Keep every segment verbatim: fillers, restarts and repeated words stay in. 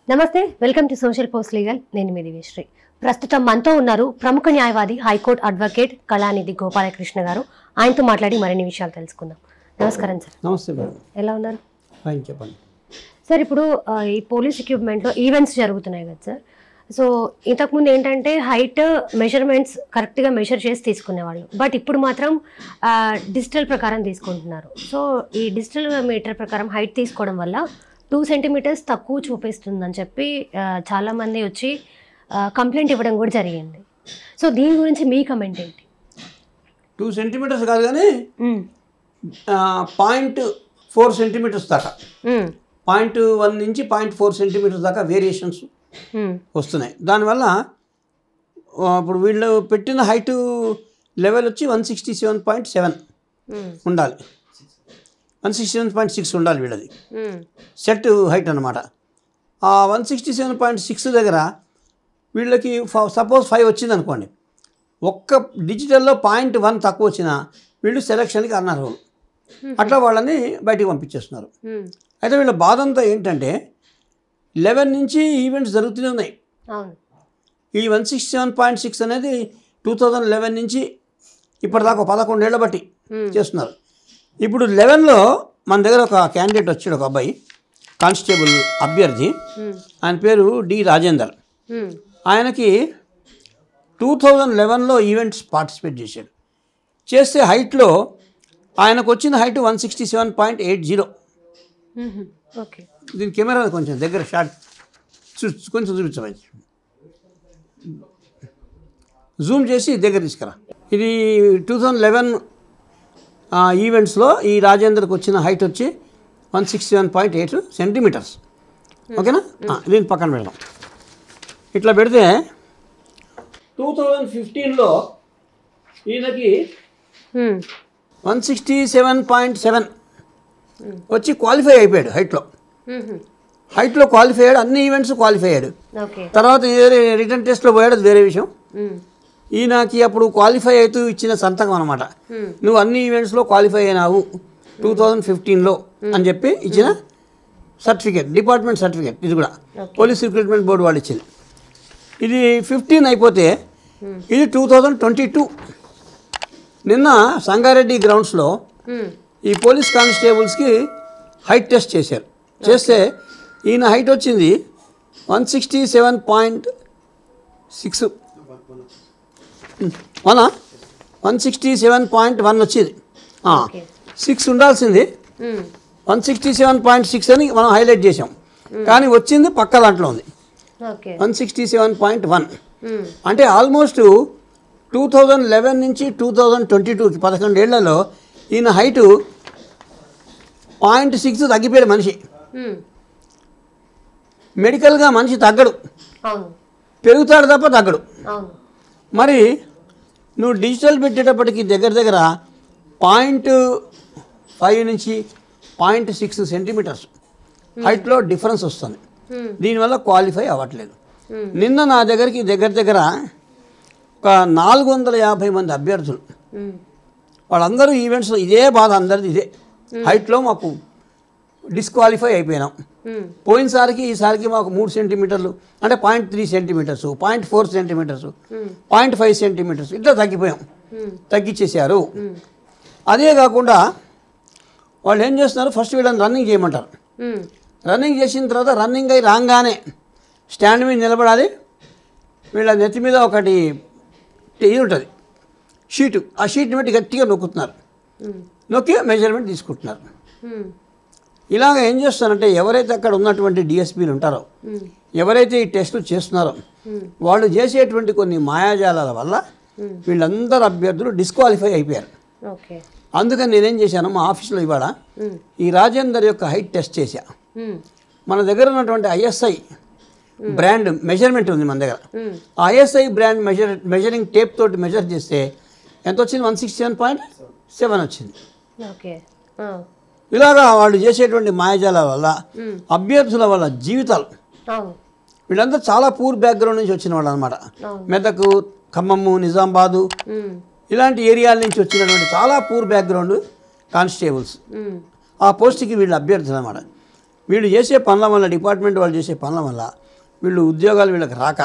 నమస్తే, welcome to social post legal. నేను మీ దివ్యశ్రీ. ప్రస్తుతం మనతో ఉన్నారు ప్రముఖ న్యాయవాది, హైకోర్టు అడ్వకేట్ కళానిధి గోపాల కృష్ణ గారు. ఆయనతో మాట్లాడి మరిన్ని విషయాలు తెలుసుకుందాం. నమస్కారం సార్. నమస్తే మేడం. ఎలా ఉన్నారు? ఫైన్, చెప్పండి సార్. ఇప్పుడు ఈ పోలీస్ ఎక్విప్మెంట్లో ఈవెంట్స్ జరుగుతున్నాయి కదా సార్. సో ఇంతకుముందు ఏంటంటే హైట్ మెజర్మెంట్స్ కరెక్ట్గా మెజర్ చేసి తీసుకునేవాళ్ళు, బట్ ఇప్పుడు మాత్రం డిజిటల్ ప్రకారం తీసుకుంటున్నారు. సో ఈ డిజిటల్ మీటర్ ప్రకారం హైట్ తీసుకోవడం వల్ల టూ సెంటీమీటర్స్ తక్కువ చూపిస్తుందని చెప్పి చాలామంది వచ్చి కంప్లైంట్ ఇవ్వడం కూడా జరిగింది. సో దీని గురించి మీ కమెంట్ ఏంటి? టూ సెంటీమీటర్స్ కాదు కానీ పాయింట్ ఫోర్ సెంటీమీటర్స్ దాకా, పాయింట్ వన్ నుంచి పాయింట్ ఫోర్ సెంటీమీటర్స్ దాకా వేరియేషన్స్ వస్తున్నాయి. దానివల్ల ఇప్పుడు వీళ్ళు పెట్టిన హైట్ లెవెల్ వచ్చి one sixty seven point seven ఉండాలి, one sixty seven point six ఉండాలి వీళ్ళది సెట్ హైట్ అనమాట. ఆ one sixty seven point six దగ్గర వీళ్ళకి సపోజ్ ఫైవ్ వచ్చింది అనుకోండి, ఒక్క డిజిటల్లో పాయింట్ వన్ తక్కువ వచ్చినా వీళ్ళు సెలక్షన్కి అన్నారు. అట్లా వాళ్ళని బయటికి పంపించేస్తున్నారు. అయితే వీళ్ళ బాధ అంతా ఏంటంటే లెవెన్ నుంచి ఈవెంట్స్ జరుగుతూనే ఉన్నాయి. ఈ one sixty seven point six అనేది టూ థౌజండ్ లెవెన్ నుంచి ఇప్పటిదాకా పదకొండేళ్ల బట్టి చేస్తున్నారు. ఇప్పుడు లెవెన్లో మన దగ్గర ఒక క్యాండిడేట్ వచ్చాడు, ఒక అబ్బాయి, కానిస్టేబుల్ అభ్యర్థి. ఆయన పేరు డి రాజేందర్. ఆయనకి టూ థౌజండ్ లెవెన్లో ఈవెంట్స్ పార్టిసిపేట్ చేశాడు. చేస్తే హైట్లో ఆయనకు వచ్చిన height one sixty seven point eight zero. Okay, దీని కెమెరా కొంచెం దగ్గర షార్ట్ కొంచెం చూపించవచ్చు, జూమ్ చేసి దగ్గర తీసుకురా. ఇది టూ థౌజండ్ లెవెన్ ఈవెంట్స్లో ఈ రాజేందర్కి వచ్చిన హైట్ వచ్చి one sixty seven point eight centimetres. ఓకేనా? దీన్ని పక్కన పెడదాం. ఇట్లా పెడితే టూ థౌజండ్ ఫిఫ్టీన్లో ఈయనకి one sixty seven point seven వచ్చి క్వాలిఫై అయిపోయాడు హైట్లో. హైట్లో క్వాలిఫై అయ్యాడు, అన్ని ఈవెంట్స్ క్వాలిఫై అయ్యాడు. తర్వాత వేరే రిటర్న్ టెస్ట్లో పోయాడు, అది వేరే విషయం. ఈయనకి అప్పుడు క్వాలిఫై అవుతూ ఇచ్చిన సంతకం అనమాట, నువ్వు అన్ని ఈవెంట్స్లో క్వాలిఫై అయినావు టూ థౌజండ్ ఫిఫ్టీన్లో అని చెప్పి ఇచ్చిన సర్టిఫికేట్, డిపార్ట్మెంట్ సర్టిఫికేట్. ఇది కూడా పోలీస్ రిక్రూట్మెంట్ బోర్డు వాళ్ళు ఇచ్చింది. ఇది ఫిఫ్టీన్ అయిపోతే ఇది టూ థౌజండ్ ట్వంటీ టూ నిన్న సంగారెడ్డి గ్రౌండ్స్లో ఈ పోలీస్ కానిస్టేబుల్స్కి హైట్ టెస్ట్ చేశారు. చేస్తే ఈయన హైట్ వచ్చింది one sixty seven point six one one sixty seven point one వచ్చింది. సిక్స్ ఉండాల్సింది one sixty seven point six అని మనం హైలైట్ చేసాం, కానీ వచ్చింది పక్క దాంట్లో ఉంది one sixty seven point one. అంటే ఆల్మోస్ట్ టూ థౌజండ్ లెవెన్ నుంచి టూ థౌజండ్ ట్వంటీ టూకి పదకొండేళ్లలో ఈయన హైటు పాయింట్ సిక్స్ తగ్గిపోయాడు మనిషి. మెడికల్గా మనిషి తగ్గడు, పెరుగుతాడు తప్ప తగ్గడు. మరి నువ్వు డిజిటల్ పెట్టేటప్పటికి దగ్గర దగ్గర పాయింట్ ఫైవ్ నుంచి పాయింట్ సిక్స్ సెంటీమీటర్స్ హైట్లో డిఫరెన్స్ వస్తుంది. దీనివల్ల క్వాలిఫై అవ్వట్లేదు. నిన్న నా దగ్గరికి దగ్గర దగ్గర ఒక నాలుగు వందల యాభై మంది అభ్యర్థులు, వాళ్ళందరూ ఈవెంట్స్లో ఇదే బాధ, అందరిది ఇదే, హైట్లో మాకు డిస్క్వాలిఫై అయిపోయినాం. పోయినసారికి ఈసారికి మాకు మూడు సెంటీమీటర్లు అంటే point three centimetres, point four centimetres, point five centimetres ఇట్లా తగ్గిపోయాం, తగ్గించేశారు. అదే కాకుండా వాళ్ళు ఏం చేస్తున్నారు, ఫస్ట్ వీళ్ళని రన్నింగ్ చేయమంటారు. రన్నింగ్ చేసిన తర్వాత రన్నింగ్ అయి రాగానే స్టాండ్ మీద నిలబడాలి. వీళ్ళ నెత్తి మీద ఒకటి ఇది ఉంటుంది, షీటు. ఆ షీట్ని బట్టి గట్టిగా నొక్కుతున్నారు, నొక్కి మెజర్మెంట్ తీసుకుంటున్నారు. ఇలాగ ఏం చేస్తారంటే ఎవరైతే అక్కడ ఉన్నటువంటి డిఎస్పీలు ఉంటారో, ఎవరైతే ఈ టెస్టులు చేస్తున్నారో, వాళ్ళు చేసేటువంటి కొన్ని మాయాజాలాల వల్ల వీళ్ళందరూ అభ్యర్థులు డిస్క్వాలిఫై అయిపోయారు. అందుకని నేనేం చేశాను, మా ఆఫీస్లో ఇవాళ ఈ రాజేందర్ యొక్క హైట్ టెస్ట్ చేశా. మన దగ్గర ఉన్నటువంటి ఐఎస్ఐ బ్రాండ్ మెజర్మెంట్ ఉంది మన దగ్గర. ఆ ISI brand measure measuring tape తోటి మెజర్ చేస్తే ఎంత వచ్చింది, one sixty seven point seven వచ్చింది. ఇలాగా వాళ్ళు చేసేటువంటి మాయాజాల వల్ల అభ్యర్థుల వల్ల జీవితాలు, వీళ్ళంతా చాలా పూర్ బ్యాక్గ్రౌండ్ నుంచి వచ్చిన వాళ్ళు అనమాట. మెదకు, ఖమ్మము, నిజామాబాదు ఇలాంటి ఏరియాల నుంచి వచ్చినటువంటి చాలా పూర్ బ్యాక్గ్రౌండ్ కానిస్టేబుల్స్. ఆ పోస్ట్కి వీళ్ళు అభ్యర్థులు అనమాట. వీళ్ళు చేసే పనుల వల్ల డిపార్ట్మెంట్ వాళ్ళు చేసే పనుల వల్ల వీళ్ళు ఉద్యోగాలు వీళ్ళకి రాక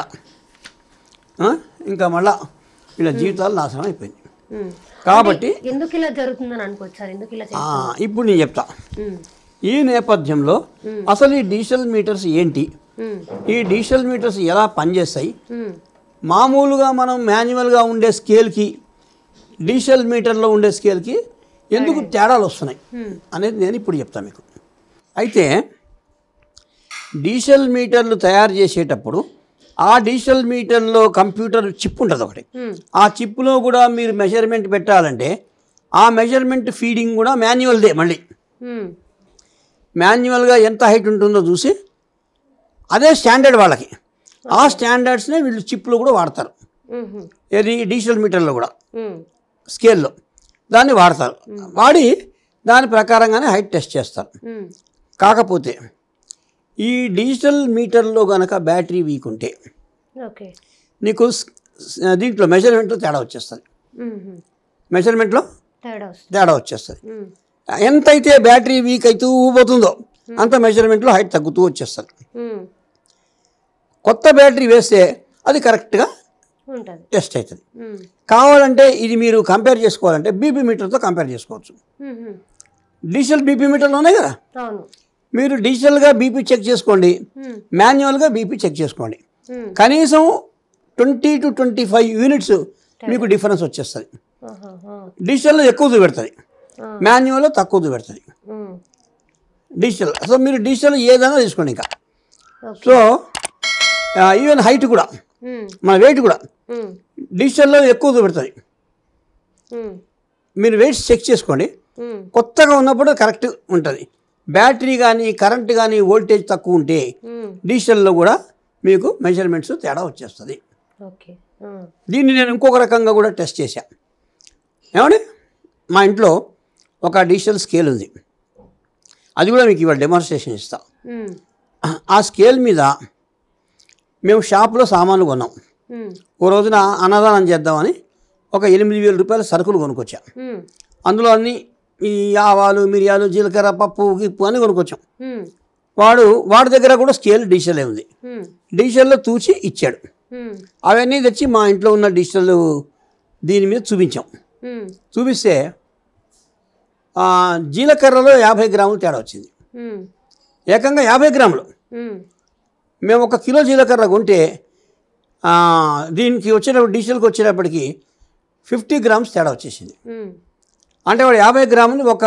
ఇంకా మళ్ళా వీళ్ళ జీవితాలు నాశనం అయిపోయింది. కాబట్టి ఎందుకు ఇలా జరుగుతుందని అనుకోవచ్చు, ఎందుకు ఇలా ఇప్పుడు నేను చెప్తా. ఈ నేపథ్యంలో అసలు ఈ డిజిటల్ మీటర్స్ ఏంటి, ఈ డిజిటల్ మీటర్స్ ఎలా పనిచేస్తాయి, మామూలుగా మనం మాన్యువల్గా ఉండే స్కేల్కి డిజిటల్ మీటర్లో ఉండే స్కేల్కి ఎందుకు తేడాలు వస్తున్నాయి అనేది నేను ఇప్పుడు చెప్తాను మీకు. అయితే డిజిటల్ మీటర్లు తయారు చేసేటప్పుడు ఆ డిజిటల్ మీటర్లో కంప్యూటర్ చిప్ ఉంటుంది ఒకటి. ఆ చిప్లో కూడా మీరు మెజర్మెంట్ పెట్టాలంటే ఆ మెజర్మెంట్ ఫీడింగ్ కూడా మాన్యువల్దే. మళ్ళీ మాన్యువల్గా ఎంత హైట్ ఉంటుందో చూసి అదే స్టాండర్డ్ వాళ్ళకి, ఆ స్టాండర్డ్స్నే వీళ్ళు చిప్లో కూడా వాడతారు. ఏది డిజిటల్ మీటర్లో కూడా స్కేల్లో దాన్ని వాడతారు. వాడి దాని ప్రకారంగానే హైట్ టెస్ట్ చేస్తారు. కాకపోతే ఈ డిజిటల్ మీటర్లో కనుక బ్యాటరీ వీక్ ఉంటే నీకు దీంట్లో మెజర్మెంట్లో తేడా వచ్చేస్తుంది. మెజర్మెంట్లో తేడా వచ్చేస్తుంది. ఎంతైతే బ్యాటరీ వీక్ అవుతూ పోతుందో అంత మెజర్మెంట్లో హైట్ తగ్గుతూ వచ్చేస్తుంది. కొత్త బ్యాటరీ వేస్తే అది కరెక్ట్గా టెస్ట్ అవుతుంది. కావాలంటే ఇది మీరు కంపేర్ చేసుకోవాలంటే బీపీ మీటర్తో కంపేర్ చేసుకోవచ్చు. డిజిటల్ బీపీ మీటర్లు ఉన్నాయి కదా, మీరు డిజిటల్గా బీపీ చెక్ చేసుకోండి, మాన్యువల్గా బీపీ చెక్ చేసుకోండి. కనీసం twenty to twenty five units మీకు డిఫరెన్స్ వచ్చేస్తుంది. డిజిటల్లో ఎక్కువ చూపెడుతుంది, మాన్యువల్లో తక్కువ చూపెడుతుంది. డిజిటల్ సో మీరు డిజిటల్ ఏదైనా తీసుకోండి. ఇంకా సో ఈవెన్ హైట్ కూడా మన వెయిట్ కూడా డిజిటల్లో ఎక్కువ చూపెడుతుంది. మీరు వెయిట్స్ చెక్ చేసుకోండి, కొత్తగా ఉన్నప్పుడు కరెక్ట్ ఉంటుంది. బ్యాటరీ కానీ కరెంట్ కానీ వోల్టేజ్ తక్కువ ఉంటే డిజిటల్లో కూడా మీకు మెజర్మెంట్స్ తేడా వచ్చేస్తుంది. దీన్ని నేను ఇంకొక రకంగా కూడా టెస్ట్ చేశాను. ఏమండి, మా ఇంట్లో ఒక డిజిటల్ స్కేల్ ఉంది, అది కూడా మీకు ఇవాళ డెమాన్స్ట్రేషన్ ఇస్తా. ఆ స్కేల్ మీద మేము షాప్లో సామాన్లు కొన్నాం. ఓ రోజున అన్నదానం చేద్దామని ఒక ఎనిమిది వేల రూపాయల సరుకులు కొనుక్కొచ్చాం. అందులో అన్ని ఈ ఆవాలు మిరియాలు జీలకర్ర పప్పు గిప్పు అని కొనుక్కొచ్చాం. వాడు వాడి దగ్గర కూడా స్కేల్ డిజిటలే ఉంది. డిజిటల్లో తూచి ఇచ్చాడు. అవన్నీ తెచ్చి మా ఇంట్లో ఉన్న డిజిటల్ దీని మీద చూపించాం. చూపిస్తే జీలకర్రలో యాభై గ్రాములు తేడా వచ్చింది. ఏకంగా యాభై గ్రాములు. మేము ఒక కిలో జీలకర్ర కొంటే దీనికి వచ్చేటప్పుడు డిజిటల్కి వచ్చేటప్పటికి ఫిఫ్టీ గ్రామ్స్ తేడా వచ్చేసింది. అంటే వాడు యాభై గ్రాములు ఒక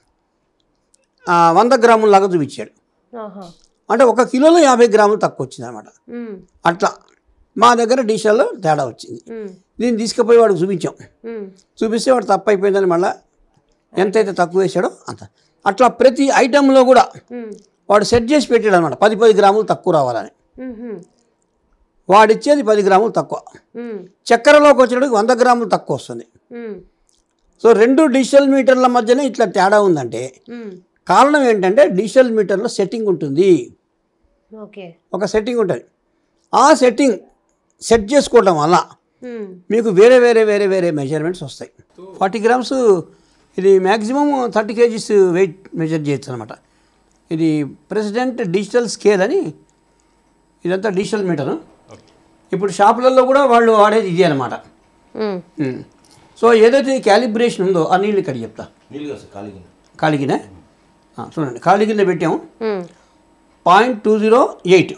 వంద గ్రాముల లాగా చూపించాడు. అంటే ఒక కిలోలో యాభై గ్రాములు తక్కువ వచ్చింది అనమాట. అట్లా మా దగ్గర డిజిటల్లో తేడా వచ్చింది. దీన్ని తీసుకుపోయి వాడికి చూపించాం. చూపిస్తే వాడు తప్పు అయిపోయిందని మళ్ళీ ఎంతైతే తక్కువ వేసాడో అంత. అట్లా ప్రతి ఐటెంలో కూడా వాడు సెట్ చేసి పెట్టాడు అనమాట, పది పది గ్రాములు తక్కువ రావాలని. వాడిచ్చేది పది గ్రాములు తక్కువ. చక్కెరలోకి వచ్చేటప్పుడు వంద గ్రాములు తక్కువ వస్తుంది. సో రెండు డిజిటల్ మీటర్ల మధ్యనే ఇట్లా తేడా ఉందంటే కారణం ఏంటంటే డిజిటల్ మీటర్లో సెట్టింగ్ ఉంటుంది. ఒక సెట్టింగ్ ఉంటుంది. ఆ సెట్టింగ్ సెట్ చేసుకోవడం వల్ల మీకు వేరే వేరే వేరే వేరే మెజర్మెంట్స్ వస్తాయి. ఫార్టీ గ్రామ్స్ ఇది maximum thirty kgs weight measure చేయొచ్చు అనమాట. ఇది ప్రెసిడెంట్ డిజిటల్ స్కేల్ అని, ఇదంతా డిజిటల్ మీటరు. ఇప్పుడు షాపులలో కూడా వాళ్ళు వాడేది ఇదే అనమాట. సో ఏదైతే క్యాలిబ్రేషన్ ఉందో ఆ నీళ్ళు ఇక్కడ చెప్తా. కాలిగిన చూడండి, ఖాళీ కింద పెట్టాము. Point two zero eight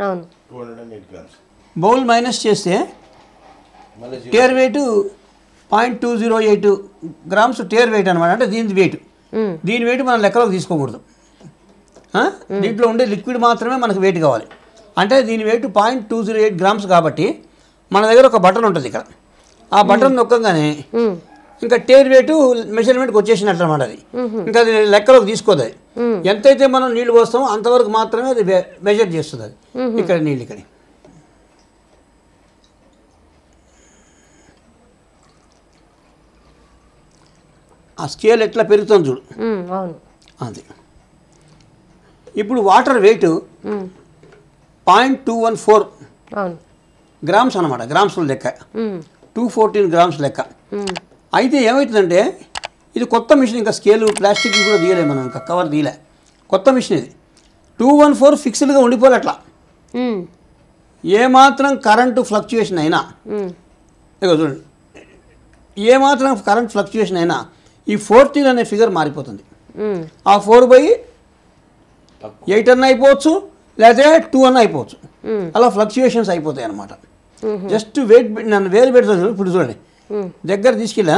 bowl minus చేస్తే tare weight point two zero eight grams tare weight అనమాట. అంటే దీని వెయిట్ దీని వెయిట్ మనం లెక్కలోకి తీసుకోకూడదు. దీంట్లో ఉండే లిక్విడ్ మాత్రమే మనకు వెయిట్ కావాలి. అంటే దీని weight point two zero eight grams కాబట్టి మన దగ్గర ఒక బటన్ ఉంటుంది ఇక్కడ. ఆ బటన్ నొక్కగానే ఇంకా టేర్ వెయిట్ మెజర్మెంట్కి వచ్చేసినట్లు అనమాట. అది ఇంకా అది లెక్కలోకి తీసుకోదు. అది ఎంతైతే మనం నీళ్ళు పోస్తామో అంతవరకు మాత్రమే అది మెజర్ చేస్తుంది. అది ఇక్కడ నీళ్ళు ఇక్కడ ఆ స్కేల్ ఎట్లా పెరుగుతుంది చూడు. అది ఇప్పుడు water weight point two one four grams అనమాట. గ్రామ్స్లో లెక్క టూ ఫోర్టీన్ గ్రామ్స్ లెక్క. అయితే ఏమవుతుందంటే ఇది కొత్త మిషన్, ఇంకా స్కేలు ప్లాస్టిక్ కూడా తీయలే మనం, ఇంకా కవర్ తీయలే, కొత్త మిషన్ ఇది. టూ వన్ ఫోర్ ఫిక్స్డ్గా ఉండిపోలే అట్లా. ఏమాత్రం కరెంటు ఫ్లక్చుయేషన్ అయినా ఇక చూడండి, ఏమాత్రం కరెంట్ ఫ్లక్చుయేషన్ అయినా ఈ ఫోర్టీన్ అనే ఫిగర్ మారిపోతుంది. ఆ ఫోర్ బై ఎయిట్ అన్న అయిపోవచ్చు, లేకపోతే టూ అన్న అయిపోవచ్చు. అలా ఫ్లక్చుయేషన్స్ అయిపోతాయి అన్నమాట. జస్ట్ వెయిట్ నన్ను వేలు పెడతాను. ఇప్పుడు చూడండి, దగ్గర తీసుకెళ్ళా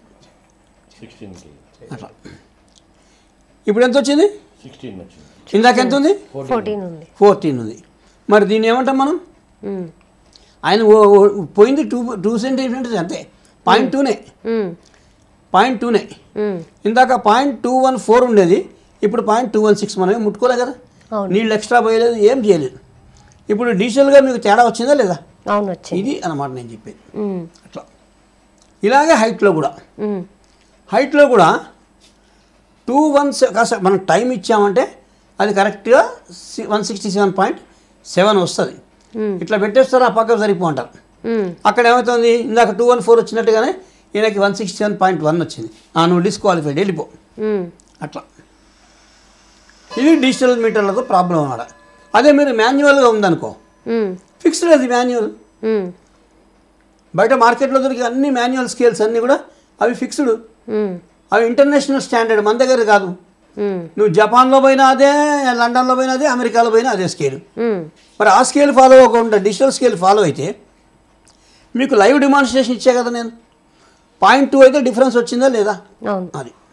అట్లా. ఇప్పుడు ఎంత వచ్చింది? ఇందాక ఎంత ఉంది? ఫోర్టీన్ ఉంది. మరి దీన్ని ఏమంటాం మనం? ఆయన పోయింది టూ టూ సెంటీమీటర్స్ అంతే, పాయింట్ టూనే పాయింట్ టూనే ఇందాక పాయింట్ టూ వన్ ఫోర్ ఉండేది, ఇప్పుడు పాయింట్ టూ వన్ సిక్స్. మనమే ముట్టుకోలే కదా, నీళ్ళు ఎక్స్ట్రా పోయలేదు, ఏం చేయలేదు. ఇప్పుడు డిజిటల్గా మీకు తేడా వచ్చిందా లేదా? ఇది అన్నమాట నేను చెప్పేది. అట్లా ఇలాగే హైట్లో కూడా హైట్లో కూడా టూ వన్ కాస్త మనం టైం ఇచ్చామంటే అది కరెక్ట్గా one sixty seven point seven వస్తుంది. ఇట్లా పెట్టేస్తారు, ఆ పక్కకు సరిపో అంటారు. అక్కడ ఏమవుతుంది, ఇందాక టూ వన్ ఫోర్ వచ్చినట్టుగానే ఈయనకి one sixty seven point one వచ్చింది. నువ్వు డిస్క్వాలిఫైడ్, వెళ్ళిపో. అట్లా ఇది డిజిటల్ మీటర్లతో ప్రాబ్లం అన్నమాట. అదే మీరు మాన్యువల్గా ఉందనుకో, ఫిక్స్డ్ అది మాన్యువల్. బయట మార్కెట్లో దొరికే అన్ని మాన్యువల్ స్కేల్స్ అన్నీ కూడా అవి ఫిక్స్డ్, అవి ఇంటర్నేషనల్ స్టాండర్డ్, మన దగ్గర కాదు. నువ్వు జపాన్లో పోయినా అదే, లండన్లో పోయినా అదే, అమెరికాలో పోయినా అదే స్కేల్. మరి ఆ స్కేల్ ఫాలో అవ్వకుండా డిజిటల్ స్కేల్ ఫాలో అయితే మీకు లైవ్ డిమాన్స్ట్రేషన్ ఇచ్చే కదా నేను. పాయింట్ టూ అయితే డిఫరెన్స్ వచ్చిందా లేదా? అది